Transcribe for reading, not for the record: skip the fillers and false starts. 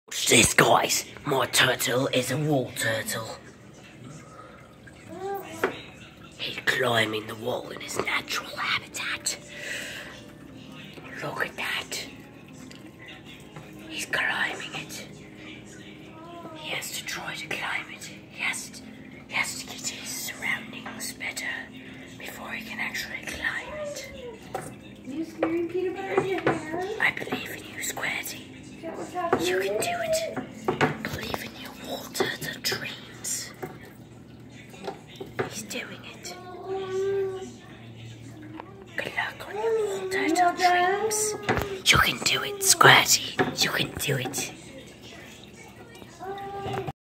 Watch this, guys. My turtle is a wall turtle. He's climbing the wall in his natural habitat. Look at that. He's climbing it. He has to try to climb it. He has to get his surroundings better before he can actually climb it. Are you smearing peanut butter in your hair? I believe in you, Squirty. Is that what's happening? You can do it. Believe in your wall turtle dreams. He's doing it. Good luck on your wall turtle dreams. You can do it, Squirty. You can do it.